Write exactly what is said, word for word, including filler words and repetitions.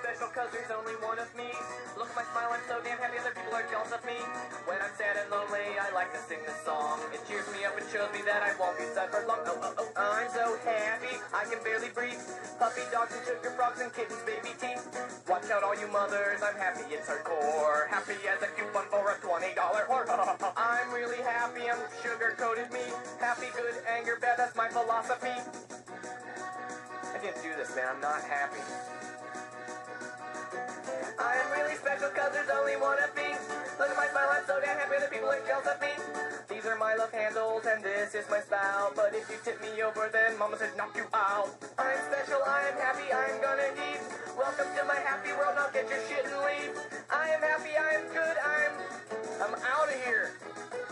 special cause there's only one of me. Look at my smile, I'm so damn happy other people are jealous of me. When I'm sad and lonely, I like to sing this song. It cheers me up and shows me that I won't be sad for long. Oh, oh, oh, I'm so happy, I can barely breathe. Puppy dogs and sugar frogs and kittens, baby teeth. Watch out all you mothers, I'm happy it's hardcore. Happy as a coupon for a twenty dollar whore. I'm really happy, I'm sugar-coated me. Happy, good, anger, bad, that's my philosophy. I didn't do this, man, I'm not happy. I am really special cause there's only one of me. Look at my smile, I'm so damn happy that people are jealous of me. These are my love handles and this is my spout. But if you tip me over then mama said knock you out. I'm special, I am happy, I'm gonna eat. Welcome to my happy world, now get your shit and leave. I am happy, I am good, I'm... I'm out of here.